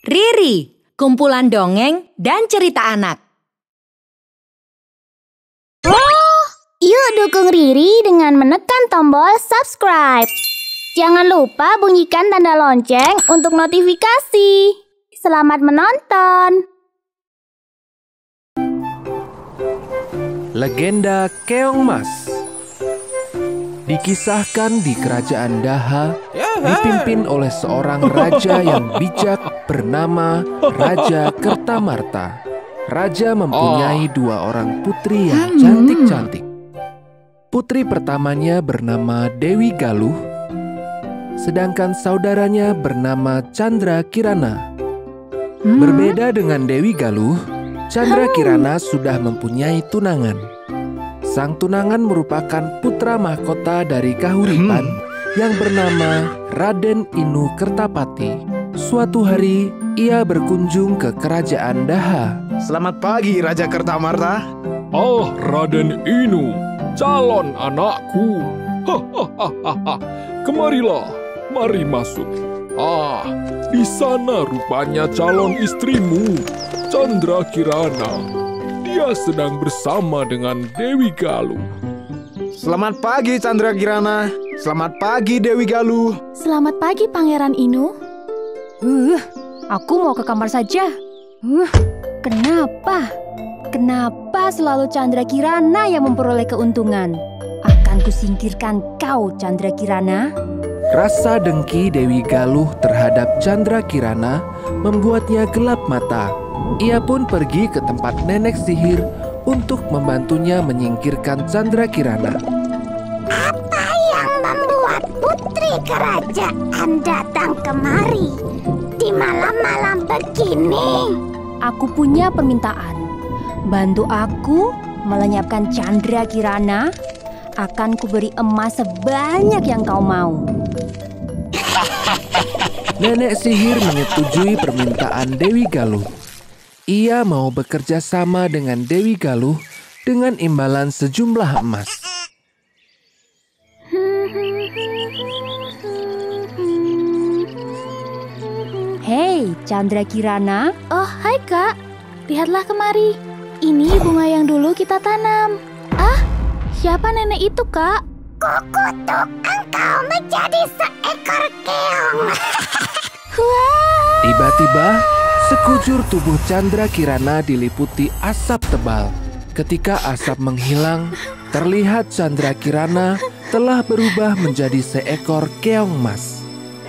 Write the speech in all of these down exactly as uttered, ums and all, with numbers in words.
Riri, kumpulan dongeng dan cerita anak. Oh, yuk dukung Riri dengan menekan tombol subscribe. Jangan lupa bunyikan tanda lonceng untuk notifikasi. Selamat menonton. Legenda Keongmas dikisahkan di kerajaan Daha, dipimpin oleh seorang raja yang bijak bernama Raja Kertamarta. Raja mempunyai dua orang putri yang cantik-cantik. Putri pertamanya bernama Dewi Galuh, sedangkan saudaranya bernama Chandra Kirana. Berbeda dengan Dewi Galuh, Chandra Kirana sudah mempunyai tunangan. Sang tunangan merupakan putra mahkota dari Kahuripan yang bernama Raden Inu Kertapati. Suatu hari, ia berkunjung ke kerajaan Daha. Selamat pagi, Raja Kertamarta. Oh, Raden Inu, calon anakku. Hahaha. Kemarilah, mari masuk. Ah, di sana rupanya calon istrimu, Chandra Kirana. Dia sedang bersama dengan Dewi Galuh. Selamat pagi, Chandra Kirana. Selamat pagi, Dewi Galuh. Selamat pagi, Pangeran Inu. Uh, aku mau ke kamar saja. Uh, kenapa? Kenapa selalu Chandra Kirana yang memperoleh keuntungan? Akan kusingkirkan kau, Chandra Kirana. Rasa dengki Dewi Galuh terhadap Chandra Kirana membuatnya gelap mata. Ia pun pergi ke tempat nenek sihir untuk membantunya menyingkirkan Chandra Kirana. Apa yang membuat putri kerajaan datang kemari di malam-malam begini? Aku punya permintaan. Bantu aku melenyapkan Chandra Kirana. Akan kuberi emas sebanyak yang kau mau. Nenek sihir menyetujui permintaan Dewi Galuh. Ia mau bekerja sama dengan Dewi Galuh dengan imbalan sejumlah emas. Hei, Chandra Kirana. Oh, hai Kak. Lihatlah kemari. Ini bunga yang dulu kita tanam. Ah, siapa nenek itu, Kak? Kukutuk engkau menjadi seekor keong. Tiba-tiba, sekujur tubuh Chandra Kirana diliputi asap tebal. Ketika asap menghilang, terlihat Chandra Kirana telah berubah menjadi seekor keongmas.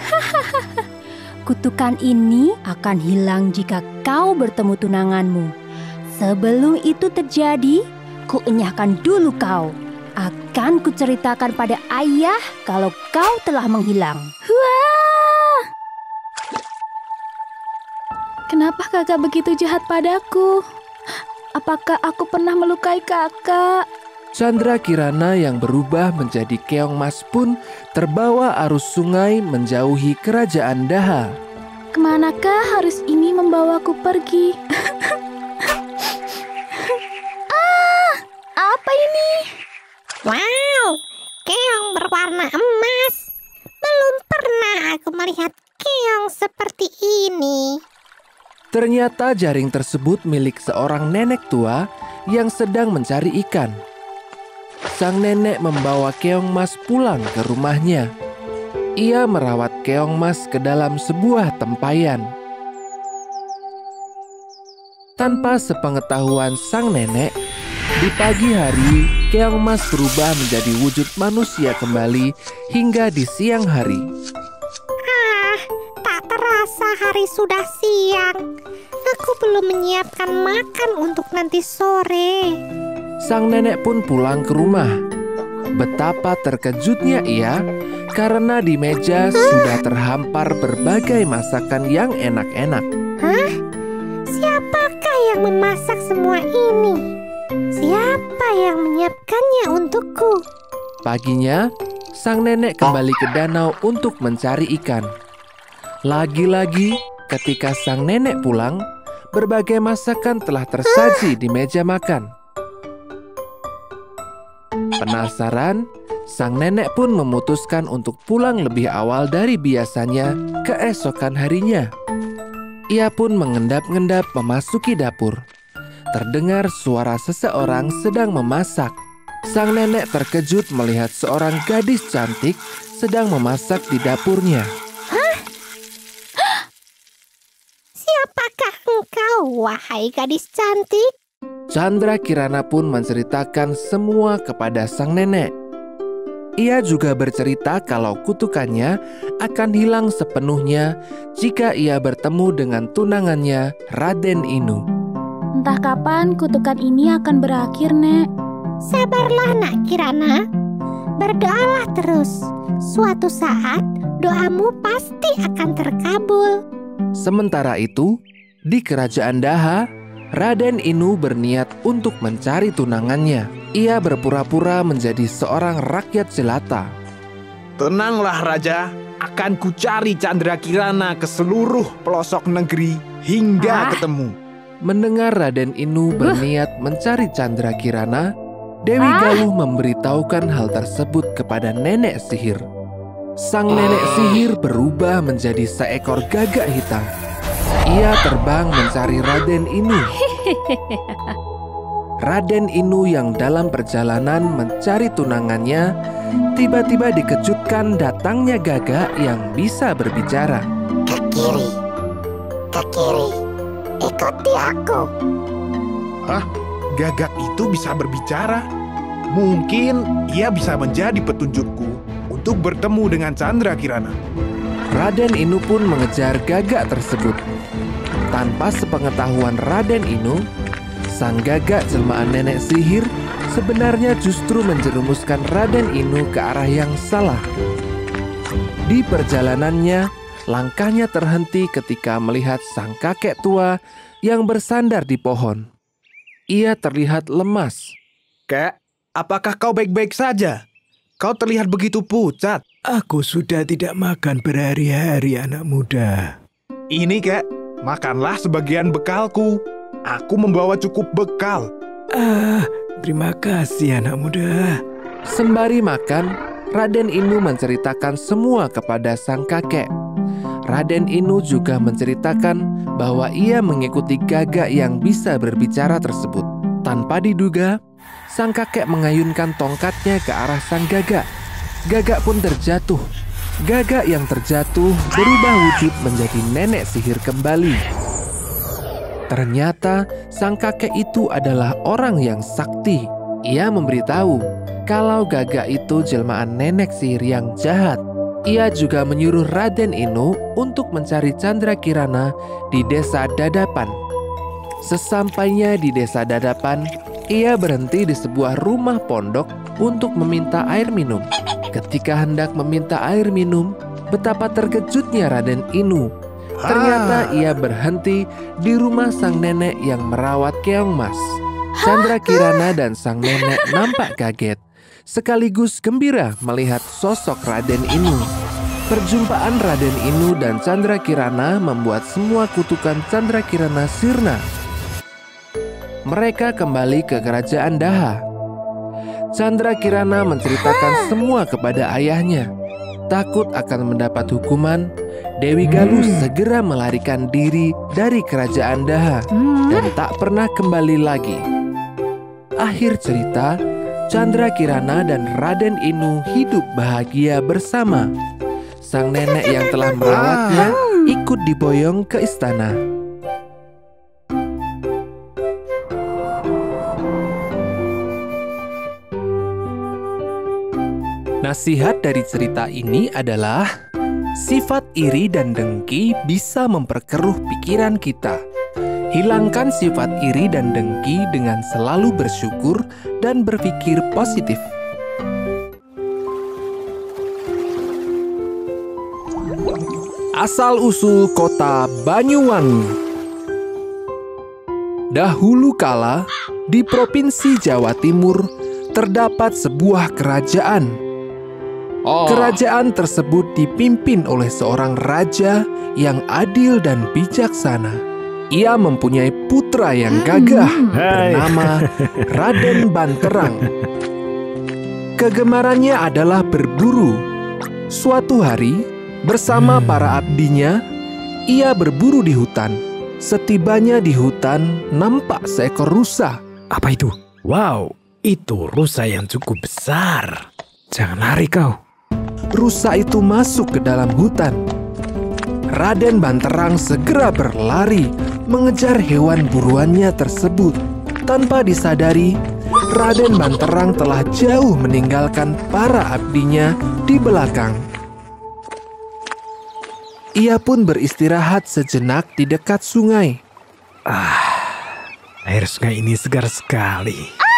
Kutukan ini akan hilang jika kau bertemu tunanganmu. Sebelum itu terjadi, kuenyahkan dulu kau. Akan kuceritakan pada ayah kalau kau telah menghilang. Wah! Kenapa kakak begitu jahat padaku? Apakah aku pernah melukai kakak? Chandra Kirana yang berubah menjadi keongmas pun terbawa arus sungai menjauhi kerajaan Daha. Kemanakah harus ini membawaku pergi? Ah, apa ini? Wow, keong berwarna emas. Belum pernah aku melihat keong seperti ini. Ternyata jaring tersebut milik seorang nenek tua yang sedang mencari ikan. Sang nenek membawa keongmas pulang ke rumahnya. Ia merawat keongmas ke dalam sebuah tempayan. Tanpa sepengetahuan sang nenek, di pagi hari keongmas berubah menjadi wujud manusia kembali hingga di siang hari. Ah, tak terasa hari sudah siang. Aku belum menyiapkan makan untuk nanti sore. Sang nenek pun pulang ke rumah. Betapa terkejutnya ia karena di meja sudah terhampar berbagai masakan yang enak-enak. Hah? Siapakah yang memasak semua ini? Siapa yang menyiapkannya untukku? Paginya, sang nenek kembali ke danau untuk mencari ikan. Lagi-lagi, ketika sang nenek pulang, berbagai masakan telah tersaji di meja makan. Penasaran, sang nenek pun memutuskan untuk pulang lebih awal dari biasanya keesokan harinya. Ia pun mengendap-endap memasuki dapur. Terdengar suara seseorang sedang memasak. Sang nenek terkejut melihat seorang gadis cantik sedang memasak di dapurnya. Hah? Siapakah engkau, wahai gadis cantik? Chandra Kirana pun menceritakan semua kepada sang nenek. Ia juga bercerita kalau kutukannya akan hilang sepenuhnya jika ia bertemu dengan tunangannya, Raden Inu. Entah kapan kutukan ini akan berakhir, Nek. Sabarlah, Nak Kirana. Berdoalah terus. Suatu saat doamu pasti akan terkabul. Sementara itu, di kerajaan Daha, Raden Inu berniat untuk mencari tunangannya. Ia berpura-pura menjadi seorang rakyat jelata. Tenanglah Raja, akan kucari Chandra Kirana ke seluruh pelosok negeri hingga ah. ketemu. Mendengar Raden Inu berniat mencari Chandra Kirana, Dewi ah. Galuh memberitahukan hal tersebut kepada nenek sihir. Sang nenek sihir berubah menjadi seekor gagak hitam. Ia terbang mencari Raden Inu. Raden Inu yang dalam perjalanan mencari tunangannya, tiba-tiba dikejutkan datangnya gagak yang bisa berbicara. Ke kiri, ke kiri, ikuti aku. Hah? Gagak itu bisa berbicara? Mungkin ia bisa menjadi petunjukku untuk bertemu dengan Chandra Kirana. Raden Inu pun mengejar gagak tersebut. Tanpa sepengetahuan Raden Inu, sang gagak jelmaan nenek sihir sebenarnya justru menjerumuskan Raden Inu ke arah yang salah. Di perjalanannya, langkahnya terhenti ketika melihat sang kakek tua yang bersandar di pohon. Ia terlihat lemas. Kek, apakah kau baik-baik saja? Kau terlihat begitu pucat. Aku sudah tidak makan berhari-hari, anak muda. Ini, Kek, makanlah sebagian bekalku. Aku membawa cukup bekal. Ah, terima kasih, anak muda. Sembari makan, Raden Inu menceritakan semua kepada sang kakek. Raden Inu juga menceritakan bahwa ia mengikuti gagak yang bisa berbicara tersebut. Tanpa diduga, sang kakek mengayunkan tongkatnya ke arah sang gagak. Gagak pun terjatuh. Gagak yang terjatuh berubah wujud menjadi nenek sihir kembali. Ternyata sang kakek itu adalah orang yang sakti. Ia memberitahu kalau gagak itu jelmaan nenek sihir yang jahat. Ia juga menyuruh Raden Inu untuk mencari Chandra Kirana di desa Dadapan. Sesampainya di desa Dadapan, ia berhenti di sebuah rumah pondok untuk meminta air minum. Ketika hendak meminta air minum, betapa terkejutnya Raden Inu. Ternyata ia berhenti di rumah sang nenek yang merawat keong mas. Chandra Kirana dan sang nenek nampak kaget, sekaligus gembira melihat sosok Raden Inu. Perjumpaan Raden Inu dan Chandra Kirana membuat semua kutukan Chandra Kirana sirna. Mereka kembali ke kerajaan Daha. Chandra Kirana menceritakan semua kepada ayahnya. Takut akan mendapat hukuman, Dewi Galuh segera melarikan diri dari kerajaan Daha dan tak pernah kembali lagi. Akhir cerita, Chandra Kirana dan Raden Inu hidup bahagia bersama. Sang nenek yang telah merawatnya ikut diboyong ke istana. Nasihat dari cerita ini adalah sifat iri dan dengki bisa memperkeruh pikiran kita. Hilangkan sifat iri dan dengki dengan selalu bersyukur dan berpikir positif. Asal-usul kota Banyuwangi. Dahulu kala, di Provinsi Jawa Timur, terdapat sebuah kerajaan. Oh. Kerajaan tersebut dipimpin oleh seorang raja yang adil dan bijaksana. Ia mempunyai putra yang gagah bernama Raden Banterang. Kegemarannya adalah berburu. Suatu hari, bersama para abdinya, Ia berburu di hutan. Setibanya di hutan, nampak seekor rusa. Apa itu? Wow, itu rusa yang cukup besar. Jangan lari kau. Rusa itu masuk ke dalam hutan. Raden Banterang segera berlari mengejar hewan buruannya tersebut. Tanpa disadari, Raden Banterang telah jauh meninggalkan para abdinya di belakang. Ia pun beristirahat sejenak di dekat sungai. Ah, air sungai ini segar sekali.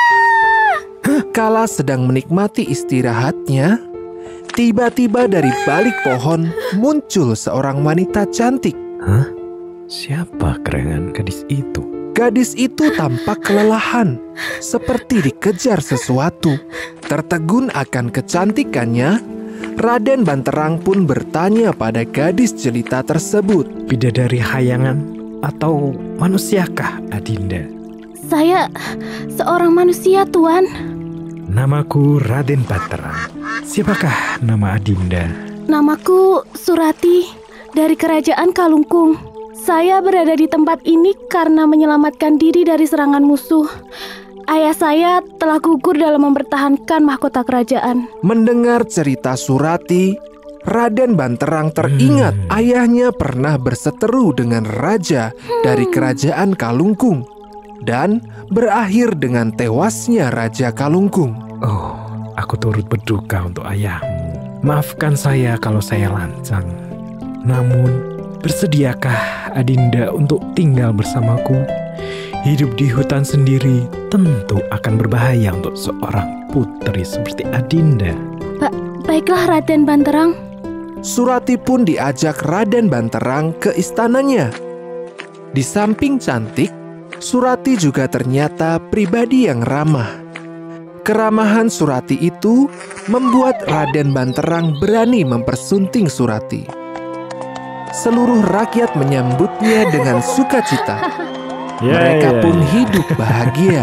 Kala sedang menikmati istirahatnya, tiba-tiba dari balik pohon muncul seorang wanita cantik. Hah? Siapa gerangan gadis itu? Gadis itu tampak kelelahan, seperti dikejar sesuatu. Tertegun akan kecantikannya, Raden Banterang pun bertanya pada gadis jelita tersebut. Bidadari hayangan atau manusiakah Adinda? Saya seorang manusia, Tuan. Namaku Raden Banterang. Siapakah nama Adinda? Namaku Surati dari Kerajaan Kalungkung. Saya berada di tempat ini karena menyelamatkan diri dari serangan musuh. Ayah saya telah gugur dalam mempertahankan mahkota kerajaan. Mendengar cerita Surati, Raden Banterang teringat hmm. ayahnya pernah berseteru dengan raja hmm. dari Kerajaan Kalungkung dan berakhir dengan tewasnya Raja Kalungkung. Oh, aku turut berduka untuk ayahmu. Maafkan saya kalau saya lancang. Namun, bersediakah Adinda untuk tinggal bersamaku? Hidup di hutan sendiri tentu akan berbahaya untuk seorang putri seperti Adinda. Ba- baiklah Raden Banterang. Surati pun diajak Raden Banterang ke istananya. Di samping cantik, Surati juga ternyata pribadi yang ramah. Keramahan Surati itu membuat Raden Banterang berani mempersunting Surati. Seluruh rakyat menyambutnya dengan sukacita. Yeah, Mereka yeah, pun yeah. hidup bahagia.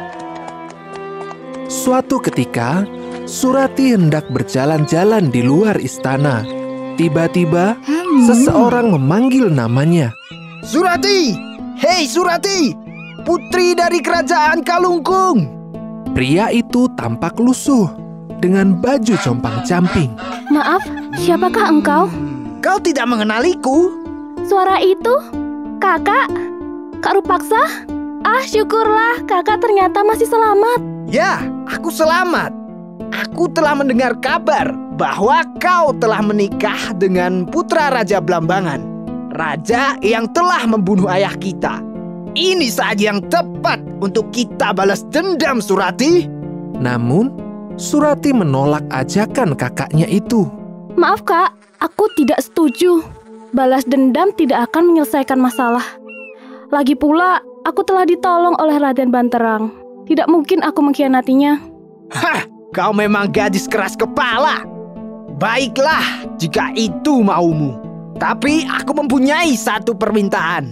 Suatu ketika, Surati hendak berjalan-jalan di luar istana. Tiba-tiba, seseorang memanggil namanya. Surati! Hei Surati! Putri dari Kerajaan Kalungkung! Pria itu tampak lusuh dengan baju compang-camping. Maaf, siapakah engkau? Kau tidak mengenaliku? Suara itu? Kakak? Kak Rupaksa? Ah, syukurlah kakak ternyata masih selamat. Ya, aku selamat. Aku telah mendengar kabar bahwa kau telah menikah dengan putra Raja Blambangan. Raja yang telah membunuh ayah kita. Ini saat yang tepat untuk kita balas dendam, Surati. Namun, Surati menolak ajakan kakaknya itu. Maaf kak, aku tidak setuju. Balas dendam tidak akan menyelesaikan masalah. Lagi pula, aku telah ditolong oleh Raden Banterang. Tidak mungkin aku mengkhianatinya. Hah, kau memang gadis keras kepala. Baiklah, jika itu maumu. Tapi aku mempunyai satu permintaan.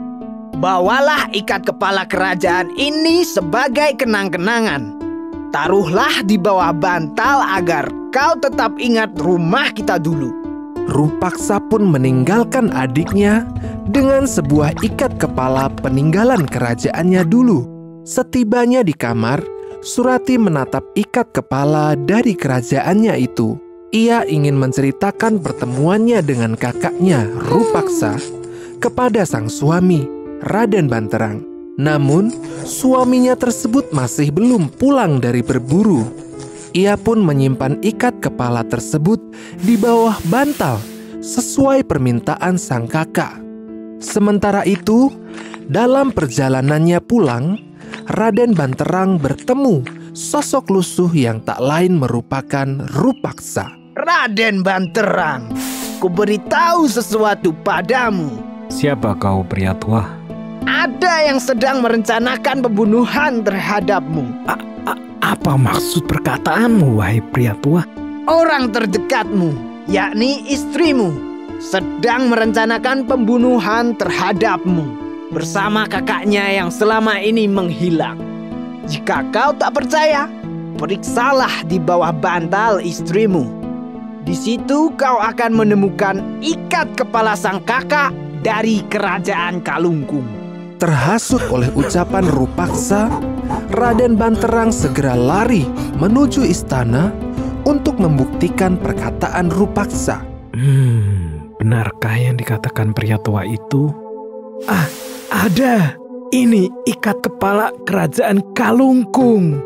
Bawalah ikat kepala kerajaan ini sebagai kenang-kenangan. Taruhlah di bawah bantal agar kau tetap ingat rumah kita dulu. Rupaksa pun meninggalkan adiknya dengan sebuah ikat kepala peninggalan kerajaannya dulu. Setibanya di kamar, Surati menatap ikat kepala dari kerajaannya itu. Ia ingin menceritakan pertemuannya dengan kakaknya, Rupaksa, kepada sang suami, Raden Banterang. Namun, suaminya tersebut masih belum pulang dari berburu. Ia pun menyimpan ikat kepala tersebut di bawah bantal sesuai permintaan sang kakak. Sementara itu, dalam perjalanannya pulang, Raden Banterang bertemu sosok lusuh yang tak lain merupakan Rupaksa. Raden Banterang, ku beritahu sesuatu padamu. Siapa kau pria tua? Ada yang sedang merencanakan pembunuhan terhadapmu. A- a- apa maksud perkataanmu, wahai pria tua? Orang terdekatmu, yakni istrimu, sedang merencanakan pembunuhan terhadapmu bersama kakaknya yang selama ini menghilang. Jika kau tak percaya, periksalah di bawah bantal istrimu. Di situ kau akan menemukan ikat kepala sang kakak dari kerajaan Kalungkung. Terhasut oleh ucapan Rupaksa, Raden Banterang segera lari menuju istana untuk membuktikan perkataan Rupaksa. Hmm, benarkah yang dikatakan pria tua itu? Ah, ada. Ini ikat kepala kerajaan Kalungkung.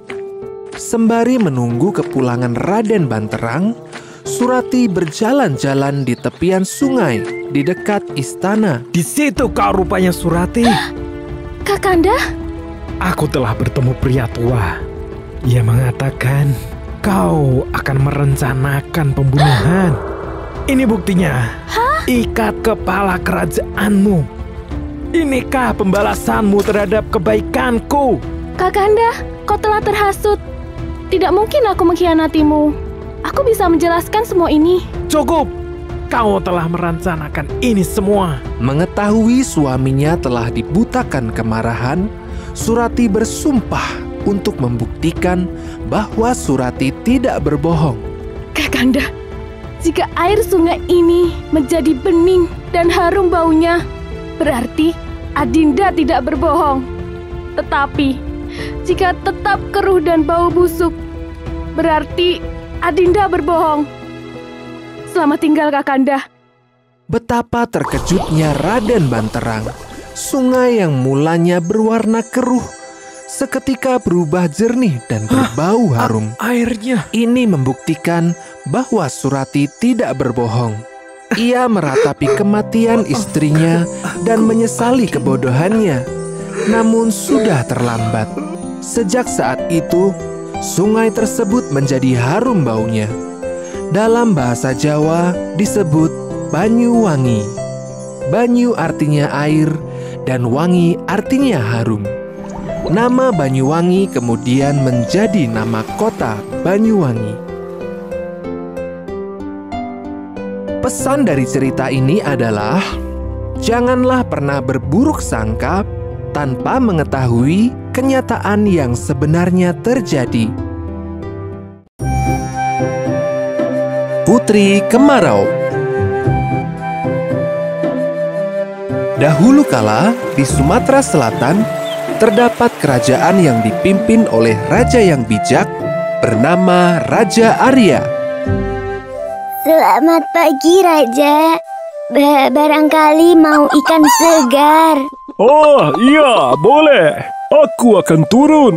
Sembari menunggu kepulangan Raden Banterang, Surati berjalan-jalan di tepian sungai di dekat istana. Di situ kau rupanya, Surati. Kakanda? Aku telah bertemu pria tua. Ia mengatakan kau akan merencanakan pembunuhan. Ini buktinya. Hah? Ikat kepala kerajaanmu. Inikah pembalasanmu terhadap kebaikanku? Kakanda, kau telah terhasut. Tidak mungkin aku mengkhianatimu. Aku bisa menjelaskan semua ini. Cukup. Kau telah merencanakan ini semua. Mengetahui suaminya telah dibutakan kemarahan, Surati bersumpah untuk membuktikan bahwa Surati tidak berbohong. Kakanda, jika air sungai ini menjadi bening dan harum baunya, berarti Adinda tidak berbohong. Tetapi jika tetap keruh dan bau busuk, berarti Adinda berbohong. Selamat tinggal, Kakanda. Betapa terkejutnya Raden Banterang. Sungai yang mulanya berwarna keruh seketika berubah jernih dan berbau harum. Airnya. Ini membuktikan bahwa Surati tidak berbohong. Ia meratapi kematian istrinya dan menyesali kebodohannya. Namun sudah terlambat. Sejak saat itu, sungai tersebut menjadi harum baunya. Dalam bahasa Jawa disebut Banyuwangi. Banyu artinya air dan wangi artinya harum. Nama Banyuwangi kemudian menjadi nama kota Banyuwangi. Pesan dari cerita ini adalah, janganlah pernah berburuk sangka tanpa mengetahui kenyataan yang sebenarnya terjadi. Putri Kemarau. Dahulu kala di Sumatera Selatan terdapat kerajaan yang dipimpin oleh raja yang bijak bernama Raja Arya. Selamat pagi, Raja. Ba- barangkali mau ikan segar. Oh iya, boleh. Aku akan turun.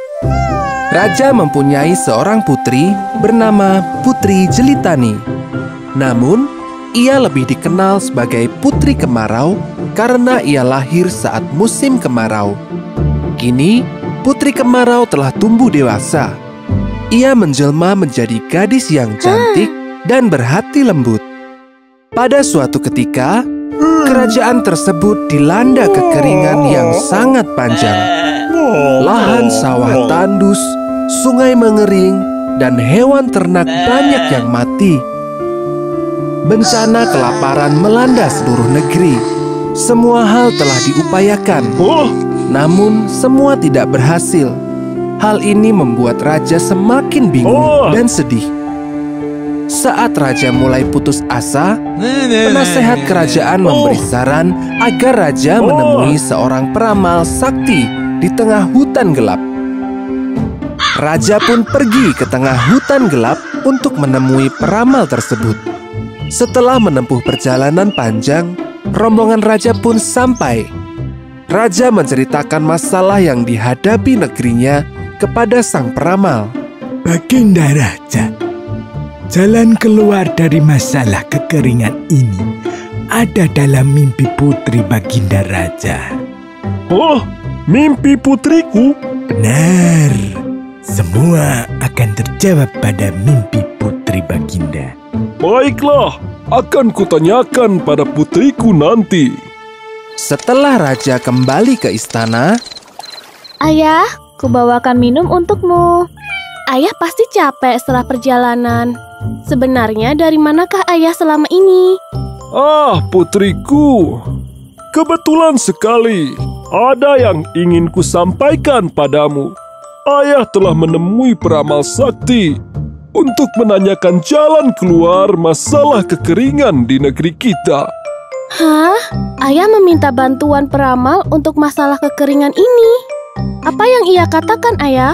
Raja mempunyai seorang putri bernama Putri Jelitani. Namun, ia lebih dikenal sebagai Putri Kemarau karena ia lahir saat musim kemarau. Kini, Putri Kemarau telah tumbuh dewasa. Ia menjelma menjadi gadis yang cantik dan berhati lembut. Pada suatu ketika, kerajaan tersebut dilanda kekeringan yang sangat panjang. Lahan sawah tandus, sungai mengering, dan hewan ternak banyak yang mati. Bencana kelaparan melanda seluruh negeri. Semua hal telah diupayakan, namun semua tidak berhasil. Hal ini membuat raja semakin bingung dan sedih. Saat raja mulai putus asa, penasehat kerajaan memberi saran agar raja menemui seorang peramal sakti di tengah hutan gelap. Raja pun pergi ke tengah hutan gelap untuk menemui peramal tersebut. Setelah menempuh perjalanan panjang, rombongan raja pun sampai. Raja menceritakan masalah yang dihadapi negerinya kepada sang peramal. Baginda Raja, jalan keluar dari masalah kekeringan ini ada dalam mimpi putri Baginda Raja. Oh, mimpi putriku? Benar. Semua akan terjawab pada mimpi putri Baginda. Baiklah, akan kutanyakan pada putriku nanti. Setelah raja kembali ke istana, Ayah, kubawakan minum untukmu. Ayah pasti capek setelah perjalanan. Sebenarnya dari manakah ayah selama ini? Ah, putriku. Kebetulan sekali, ada yang ingin kusampaikan padamu. Ayah telah menemui peramal sakti untuk menanyakan jalan keluar masalah kekeringan di negeri kita. Hah? Ayah meminta bantuan peramal untuk masalah kekeringan ini. Apa yang ia katakan, Ayah?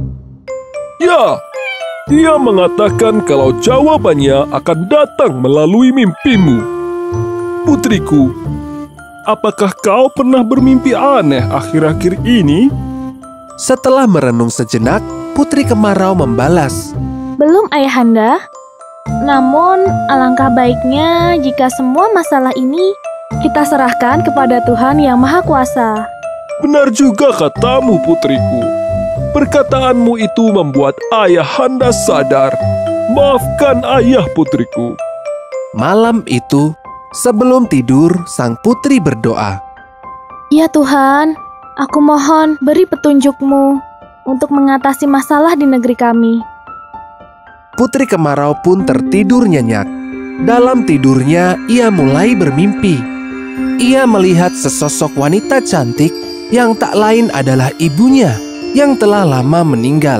Ya, dia mengatakan kalau jawabannya akan datang melalui mimpimu. Putriku, apakah kau pernah bermimpi aneh akhir-akhir ini? Setelah merenung sejenak, Putri Kemarau membalas. Belum, Ayahanda. Namun, alangkah baiknya jika semua masalah ini kita serahkan kepada Tuhan Yang Maha Kuasa. Benar juga katamu, putriku. Perkataanmu itu membuat Ayahanda sadar. Maafkan ayah, putriku. Malam itu, sebelum tidur, sang putri berdoa. Ya Tuhan, aku mohon beri petunjuk-Mu untuk mengatasi masalah di negeri kami. Putri Kemarau pun tertidur nyenyak. Dalam tidurnya, ia mulai bermimpi. Ia melihat sesosok wanita cantik yang tak lain adalah ibunya yang telah lama meninggal.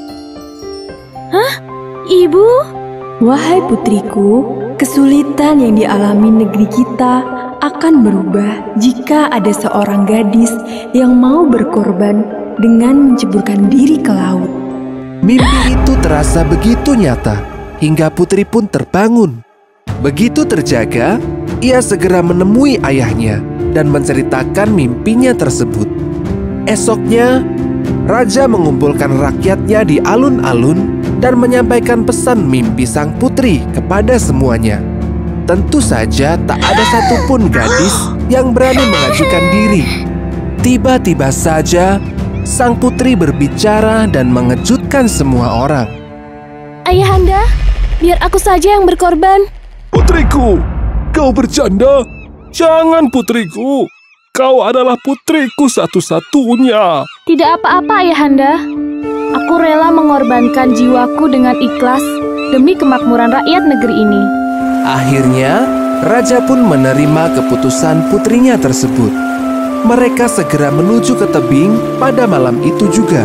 Hah? Ibu? Wahai putriku, kesulitan yang dialami negeri kita akan berubah jika ada seorang gadis yang mau berkorban dengan menceburkan diri ke laut. Mimpi itu terasa begitu nyata, hingga putri pun terbangun. Begitu terjaga, ia segera menemui ayahnya dan menceritakan mimpinya tersebut. Esoknya, raja mengumpulkan rakyatnya di alun-alun dan menyampaikan pesan mimpi sang putri kepada semuanya. Tentu saja tak ada satupun gadis yang berani mengajukan diri. Tiba-tiba saja, sang putri berbicara dan mengejutkan semua orang. Ayahanda, biar aku saja yang berkorban. Putriku, kau bercanda? Jangan, putriku. Kau adalah putriku satu-satunya. Tidak apa-apa, Ayahanda. Aku rela mengorbankan jiwaku dengan ikhlas demi kemakmuran rakyat negeri ini. Akhirnya, raja pun menerima keputusan putrinya tersebut. Mereka segera menuju ke tebing pada malam itu juga.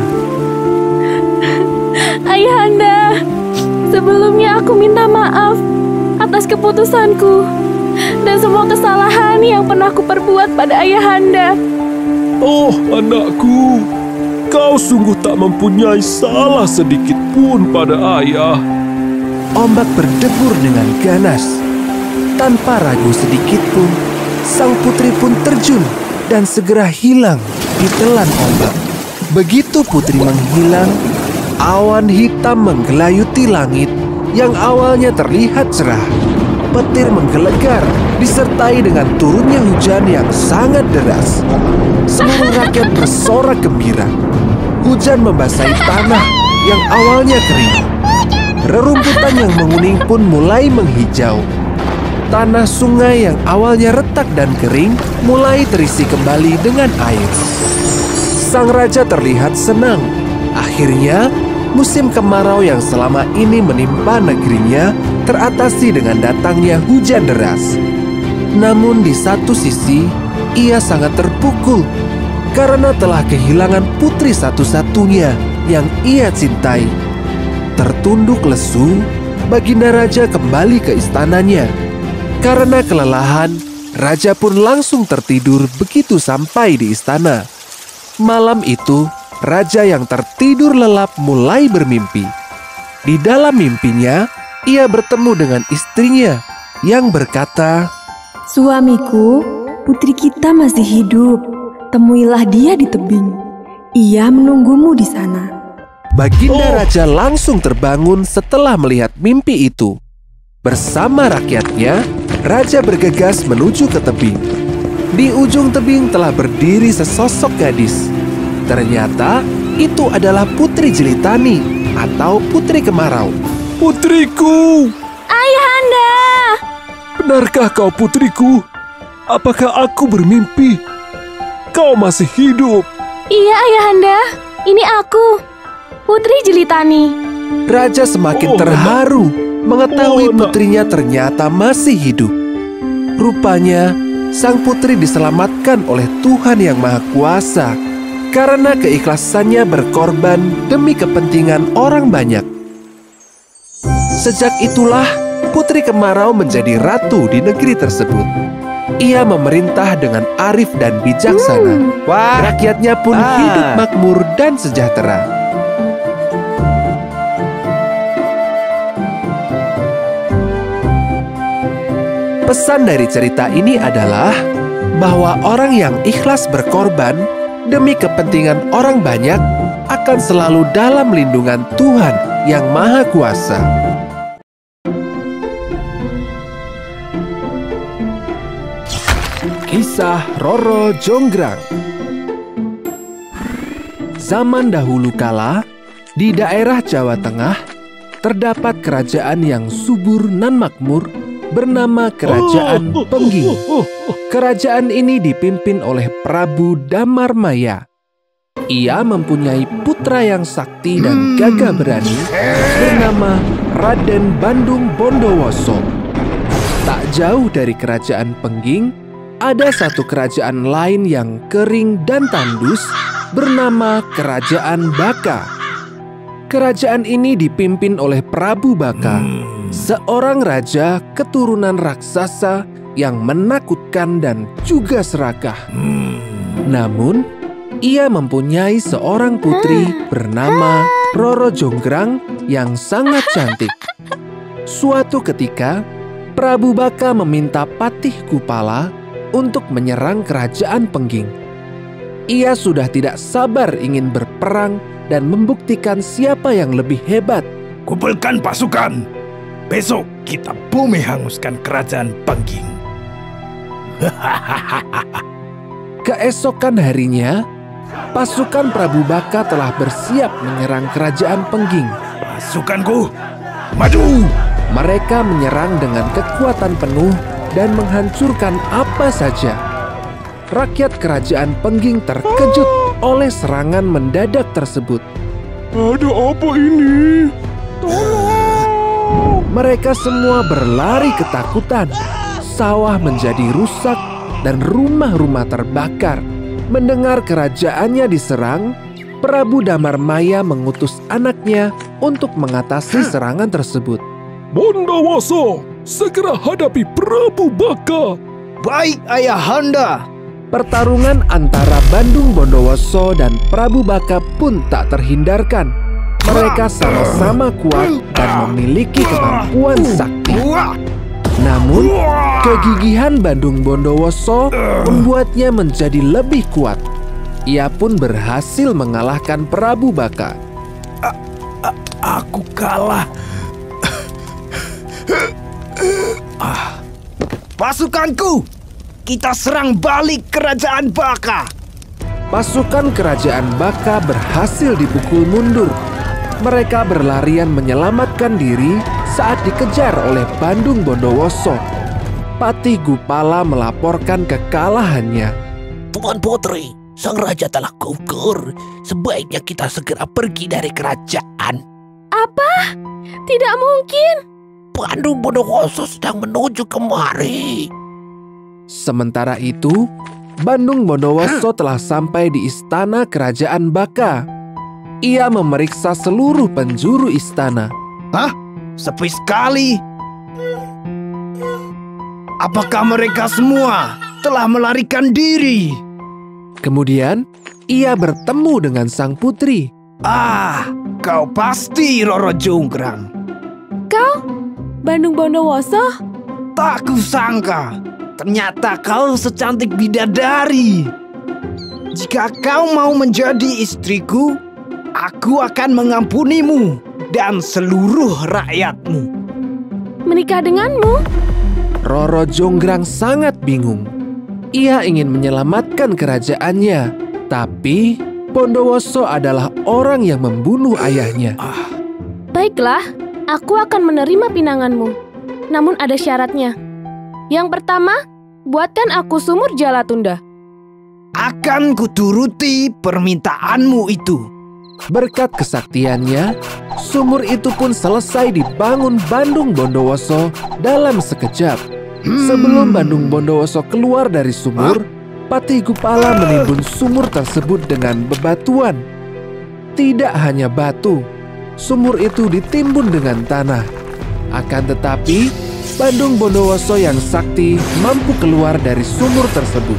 Ayahanda, sebelumnya aku minta maaf atas keputusanku dan semua kesalahan yang pernah aku perbuat pada Ayahanda. Oh, anakku, kau sungguh tak mempunyai salah sedikit pun pada ayah. Ombak berdebur dengan ganas. Tanpa ragu sedikit pun, sang putri pun terjun dan segera hilang di telan ombak. Begitu putri menghilang, awan hitam menggelayuti langit yang awalnya terlihat cerah. Petir menggelegar disertai dengan turunnya hujan yang sangat deras. Seluruh rakyat bersorak gembira. Hujan membasahi tanah yang awalnya kering. Rerumputan yang menguning pun mulai menghijau. Tanah sungai yang awalnya retak dan kering mulai terisi kembali dengan air. Sang raja terlihat senang. Akhirnya, musim kemarau yang selama ini menimpa negerinya teratasi dengan datangnya hujan deras. Namun di satu sisi, ia sangat terpukul karena telah kehilangan putri satu-satunya yang ia cintai. Tertunduk lesu, Baginda Raja kembali ke istananya. Karena kelelahan, raja pun langsung tertidur begitu sampai di istana. Malam itu, raja yang tertidur lelap mulai bermimpi. Di dalam mimpinya, ia bertemu dengan istrinya yang berkata, "Suamiku, putri kita masih hidup. Temuilah dia di tebing. Ia menunggumu di sana." Baginda Raja langsung terbangun setelah melihat mimpi itu. Bersama rakyatnya, raja bergegas menuju ke tebing. Di ujung tebing telah berdiri sesosok gadis. Ternyata itu adalah Putri Jelitani atau Putri Kemarau. Putriku! Ayahanda! Benarkah kau putriku? Apakah aku bermimpi? Kau masih hidup? Iya, Ayahanda. Ini aku, Putri Jelitani. Raja semakin Oh, terharu mengetahui Oh, nak. putrinya ternyata masih hidup. Rupanya, sang putri diselamatkan oleh Tuhan Yang Maha Kuasa karena keikhlasannya berkorban demi kepentingan orang banyak. Sejak itulah, Putri Kemarau menjadi ratu di negeri tersebut. Ia memerintah dengan arif dan bijaksana. Wah. Rakyatnya pun Ah. hidup makmur dan sejahtera. Pesan dari cerita ini adalah bahwa orang yang ikhlas berkorban demi kepentingan orang banyak akan selalu dalam lindungan Tuhan yang Maha Kuasa. Kisah Roro Jonggrang. Zaman dahulu kala, di daerah Jawa Tengah, terdapat kerajaan yang subur nan makmur bernama Kerajaan Pengging. Kerajaan ini dipimpin oleh Prabu Damarmaya. Ia mempunyai putra yang sakti dan gagah berani bernama Raden Bandung Bondowoso. Tak jauh dari Kerajaan Pengging, ada satu kerajaan lain yang kering dan tandus bernama Kerajaan Baka. Kerajaan ini dipimpin oleh Prabu Baka, seorang raja keturunan raksasa yang menakutkan dan juga serakah. Namun, ia mempunyai seorang putri bernama Roro Jonggrang yang sangat cantik. Suatu ketika, Prabu Baka meminta Patih Kupala untuk menyerang Kerajaan Pengging. Ia sudah tidak sabar ingin berperang dan membuktikan siapa yang lebih hebat. Kumpulkan pasukan. Besok kita bumi hanguskan Kerajaan Pengging. Keesokan harinya, pasukan Prabu Baka telah bersiap menyerang Kerajaan Pengging. Pasukanku, maju! Mereka menyerang dengan kekuatan penuh dan menghancurkan apa saja. Rakyat Kerajaan Pengging terkejut oleh serangan mendadak tersebut. Ada apa ini? Tolong! Mereka semua berlari ketakutan. Sawah menjadi rusak dan rumah-rumah terbakar. Mendengar kerajaannya diserang, Prabu Damarmaya mengutus anaknya untuk mengatasi serangan tersebut. Bondowoso, segera hadapi Prabu Baka. Baik, Ayahanda. Pertarungan antara Bandung Bondowoso dan Prabu Baka pun tak terhindarkan. Mereka sama-sama kuat dan memiliki kemampuan sakti. Namun, kegigihan Bandung Bondowoso membuatnya menjadi lebih kuat. Ia pun berhasil mengalahkan Prabu Baka. A -a Aku kalah. Ah. Pasukanku, kita serang balik Kerajaan Baka. Pasukan Kerajaan Baka berhasil dipukul mundur. Mereka berlarian menyelamatkan diri saat dikejar oleh Bandung Bondowoso. Patih Kupala melaporkan kekalahannya. Tuan Putri, sang raja telah gugur. Sebaiknya kita segera pergi dari kerajaan. Apa? Tidak mungkin. Bandung Bondowoso sedang menuju kemari. Sementara itu, Bandung Bondowoso telah sampai di istana Kerajaan Baka. Ia memeriksa seluruh penjuru istana. Hah? Sepi sekali. Apakah mereka semua telah melarikan diri? Kemudian, ia bertemu dengan sang putri. Ah, kau pasti Roro Jonggrang. Kau? Bandung Bondowoso? Tak kusangka, ternyata kau secantik bidadari. Jika kau mau menjadi istriku, aku akan mengampunimu dan seluruh rakyatmu. Menikah denganmu? Roro Jonggrang sangat bingung. Ia ingin menyelamatkan kerajaannya, tapi Bondowoso adalah orang yang membunuh ayahnya. Baiklah, aku akan menerima pinanganmu. Namun ada syaratnya. Yang pertama, buatkan aku sumur Jalatunda. Akan kuturuti permintaanmu itu. Berkat kesaktiannya, sumur itu pun selesai dibangun Bandung Bondowoso dalam sekejap. Hmm. Sebelum Bandung Bondowoso keluar dari sumur, Patih Kupala menimbun sumur tersebut dengan bebatuan. Tidak hanya batu, sumur itu ditimbun dengan tanah. Akan tetapi, Bandung Bondowoso yang sakti mampu keluar dari sumur tersebut.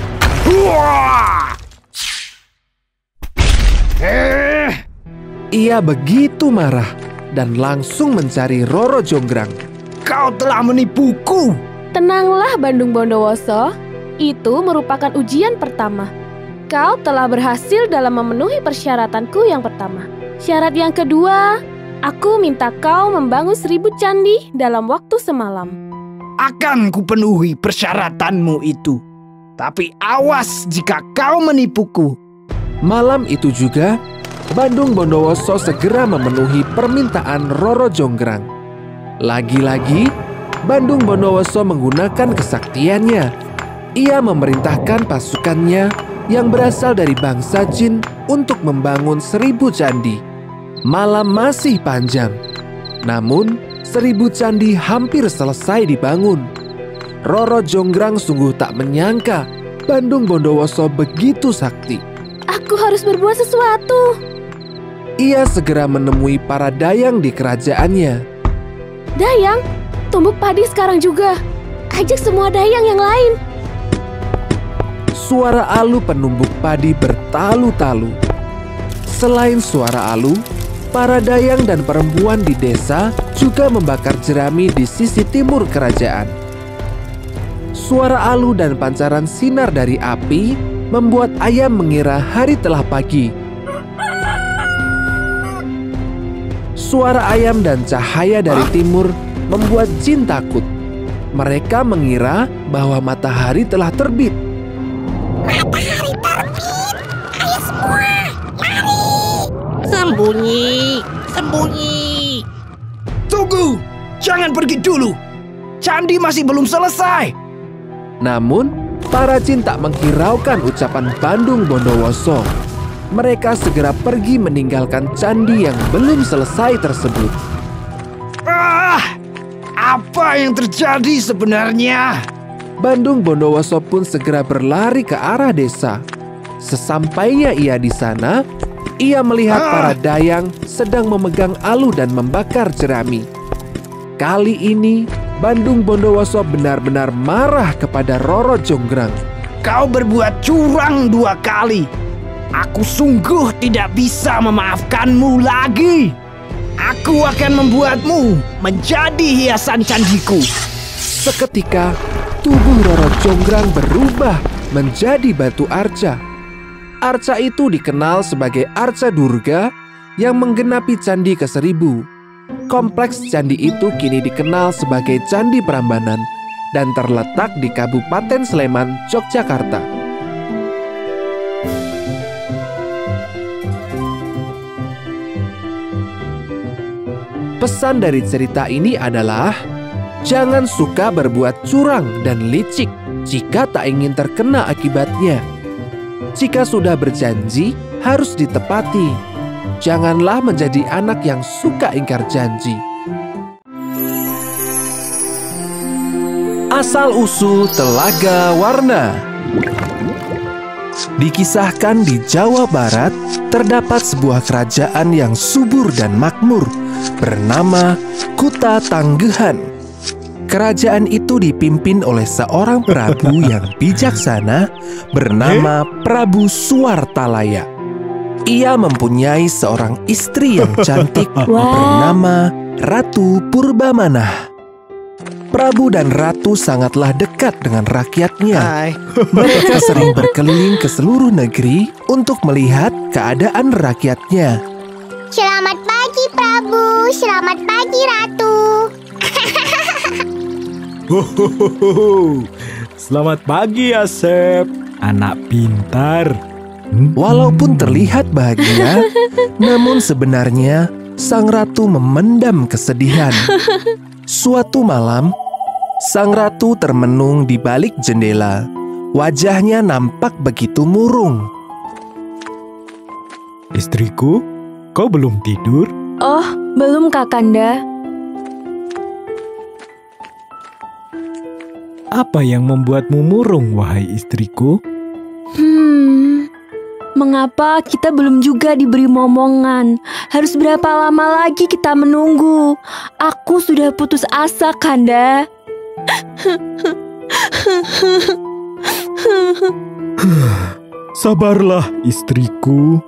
Ia begitu marah dan langsung mencari Roro Jonggrang. Kau telah menipuku. Tenanglah Bandung Bondowoso, itu merupakan ujian pertama. Kau telah berhasil dalam memenuhi persyaratanku yang pertama. Syarat yang kedua, aku minta kau membangun seribu candi dalam waktu semalam. Akan kupenuhi persyaratanmu itu. Tapi awas jika kau menipuku. Malam itu juga, Bandung Bondowoso segera memenuhi permintaan Roro Jonggrang. Lagi-lagi, Bandung Bondowoso menggunakan kesaktiannya. Ia memerintahkan pasukannya yang berasal dari bangsa jin untuk membangun seribu candi. Malam masih panjang, namun seribu candi hampir selesai dibangun. Roro Jonggrang sungguh tak menyangka Bandung Bondowoso begitu sakti. Aku harus berbuat sesuatu. Ia segera menemui para dayang di kerajaannya. Dayang, tumbuk padi sekarang juga. Ajak semua dayang yang lain. Suara alu penumbuk padi bertalu-talu. Selain suara alu, para dayang dan perempuan di desa juga membakar jerami di sisi timur kerajaan. Suara alu dan pancaran sinar dari api membuat ayam mengira hari telah pagi. Suara ayam dan cahaya dari timur membuat jin takut. Mereka mengira bahwa matahari telah terbit. Matahari terbit! Ayo semua, lari! Sembunyi, sembunyi. Tunggu, jangan pergi dulu. Candi masih belum selesai. Namun, para jin tak menghiraukan ucapan Bandung Bondowoso. Mereka segera pergi meninggalkan candi yang belum selesai tersebut. Ah, apa yang terjadi sebenarnya? Bandung Bondowoso pun segera berlari ke arah desa. Sesampainya ia di sana, ia melihat ah. para dayang sedang memegang alu dan membakar jerami. Kali ini, Bandung Bondowoso benar-benar marah kepada Roro Jonggrang. Kau berbuat curang dua kali. Aku sungguh tidak bisa memaafkanmu lagi. Aku akan membuatmu menjadi hiasan candiku. Seketika, tubuh Roro Jonggrang berubah menjadi batu arca. Arca itu dikenal sebagai Arca Durga yang menggenapi candi ke seribu. Kompleks candi itu kini dikenal sebagai Candi Prambanan dan terletak di Kabupaten Sleman, Yogyakarta. Pesan dari cerita ini adalah jangan suka berbuat curang dan licik jika tak ingin terkena akibatnya. Jika sudah berjanji, harus ditepati. Janganlah menjadi anak yang suka ingkar janji. Asal-usul Telaga Warna. Dikisahkan di Jawa Barat, terdapat sebuah kerajaan yang subur dan makmur bernama Kuta Tanggehan. Kerajaan itu dipimpin oleh seorang prabu yang bijaksana bernama Prabu Suwartalaya. Ia mempunyai seorang istri yang cantik bernama Ratu Purbamanah. Prabu dan Ratu sangatlah dekat dengan rakyatnya. Hai. Mereka sering berkeliling ke seluruh negeri untuk melihat keadaan rakyatnya. Selamat pagi, Prabu. Selamat pagi, Ratu. Selamat pagi, Asep. Anak pintar. Hmm? Walaupun terlihat bahagia, namun sebenarnya sang ratu memendam kesedihan. Suatu malam, sang ratu termenung di balik jendela. Wajahnya nampak begitu murung. Istriku, kau belum tidur? Oh, belum, Kakanda. Apa yang membuatmu murung, wahai istriku? Hmm, mengapa kita belum juga diberi momongan? Harus berapa lama lagi kita menunggu? Aku sudah putus asa, Kanda. Sabarlah, istriku.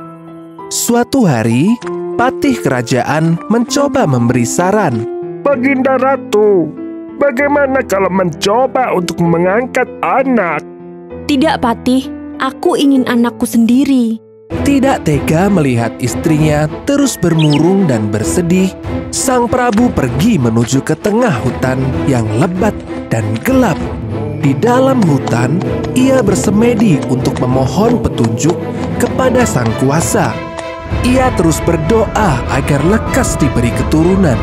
Suatu hari, patih kerajaan mencoba memberi saran. Baginda Ratu, bagaimana kalau mencoba untuk mengangkat anak? Tidak, Patih. Aku ingin anakku sendiri. Tidak tega melihat istrinya terus bermurung dan bersedih, Sang Prabu pergi menuju ke tengah hutan yang lebat dan gelap. Di dalam hutan, ia bersemedi untuk memohon petunjuk kepada Sang Kuasa. Ia terus berdoa agar lekas diberi keturunan.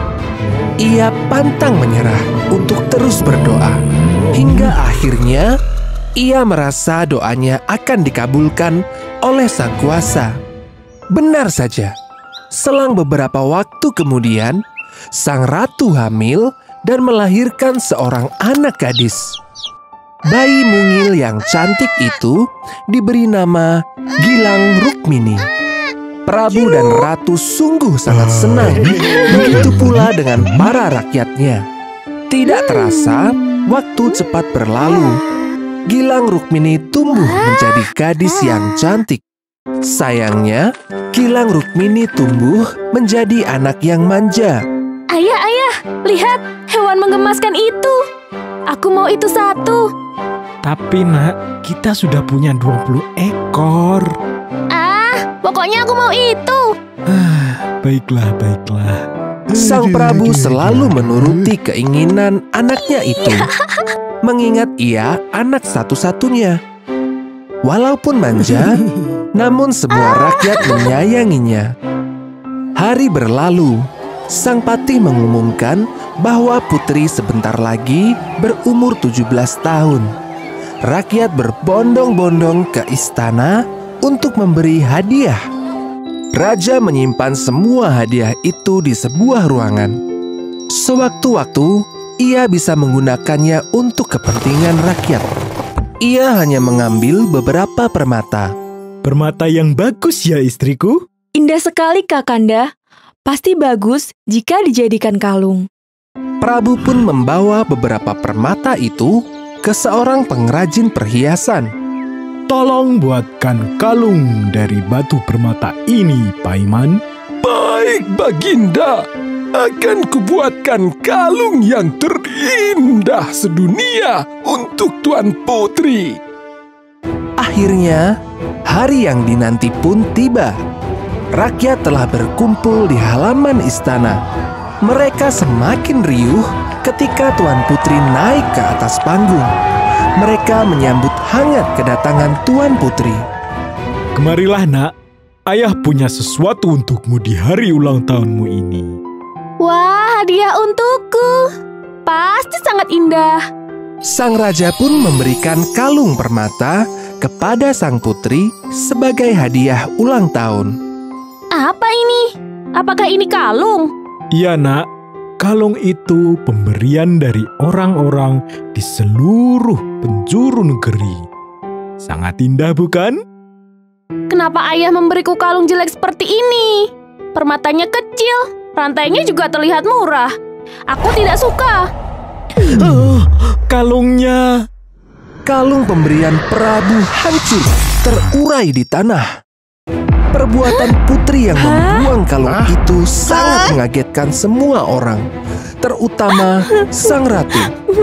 Ia pantang menyerah untuk terus berdoa. Hingga akhirnya, ia merasa doanya akan dikabulkan oleh Sang Kuasa. Benar saja, selang beberapa waktu kemudian, sang ratu hamil dan melahirkan seorang anak gadis. Bayi mungil yang cantik itu diberi nama Gilang Rukmini. Prabu dan ratu sungguh sangat senang, begitu pula dengan para rakyatnya. Tidak terasa, waktu cepat berlalu. Gilang Rukmini tumbuh menjadi gadis yang cantik. Sayangnya, Gilang Rukmini tumbuh menjadi anak yang manja. Ayah, ayah, lihat hewan menggemaskan itu. Aku mau itu satu. Tapi nak, kita sudah punya dua puluh ekor. Ah, pokoknya aku mau itu. Ah, baiklah, baiklah. Sang Prabu selalu menuruti keinginan anaknya itu, mengingat ia anak satu-satunya. Walaupun manja, namun semua rakyat menyayanginya. Hari berlalu, sang patih mengumumkan bahwa putri sebentar lagi berumur tujuh belas tahun. Rakyat berbondong-bondong ke istana untuk memberi hadiah. Raja menyimpan semua hadiah itu di sebuah ruangan. Sewaktu-waktu, ia bisa menggunakannya untuk kepentingan rakyat. Ia hanya mengambil beberapa permata. Permata yang bagus ya, istriku. Indah sekali, Kakanda. Pasti bagus jika dijadikan kalung. Prabu pun membawa beberapa permata itu ke seorang pengrajin perhiasan. Tolong buatkan kalung dari batu permata ini, Paiman. Baik, Baginda. Akan kubuatkan kalung yang terindah sedunia untuk Tuan Putri. Akhirnya, hari yang dinanti pun tiba. Rakyat telah berkumpul di halaman istana. Mereka semakin riuh ketika Tuan Putri naik ke atas panggung. Mereka menyambut hangat kedatangan Tuan Putri. Kemarilah, nak. Ayah punya sesuatu untukmu di hari ulang tahunmu ini. Wah, hadiah untukku. Pasti sangat indah. Sang raja pun memberikan kalung permata kepada sang putri sebagai hadiah ulang tahun. Apa ini? Apakah ini kalung? Iya, nak. Kalung itu pemberian dari orang-orang di seluruh penjuru negeri. Sangat indah, bukan? Kenapa ayah memberiku kalung jelek seperti ini? Permatanya kecil, rantainya juga terlihat murah. Aku tidak suka. Oh, kalungnya. Kalung pemberian Prabu hancur, terurai di tanah. Perbuatan putri yang membuang kalung itu sangat mengagetkan semua orang, terutama sang ratu.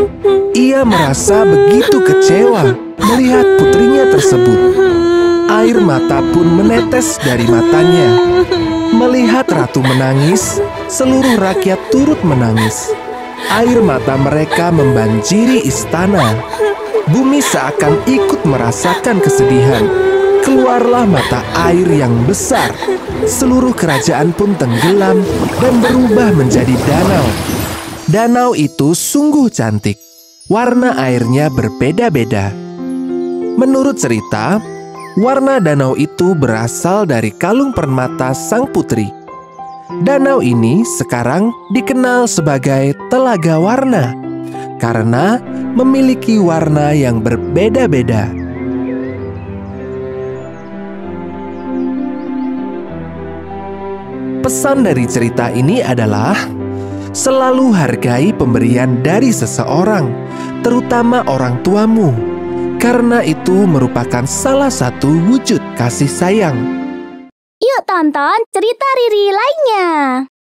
Ia merasa begitu kecewa melihat putrinya tersebut. Air mata pun menetes dari matanya. Melihat ratu menangis, seluruh rakyat turut menangis. Air mata mereka membanjiri istana. Bumi seakan ikut merasakan kesedihan. Keluarlah mata air yang besar. Seluruh kerajaan pun tenggelam dan berubah menjadi danau. Danau itu sungguh cantik. Warna airnya berbeda-beda. Menurut cerita, warna danau itu berasal dari kalung permata sang putri. Danau ini sekarang dikenal sebagai Telaga Warna karena memiliki warna yang berbeda-beda. Pesan dari cerita ini adalah Selalu hargai pemberian dari seseorang, terutama orang tuamu, karena itu merupakan salah satu wujud kasih sayang. Yuk tonton cerita Riri lainnya.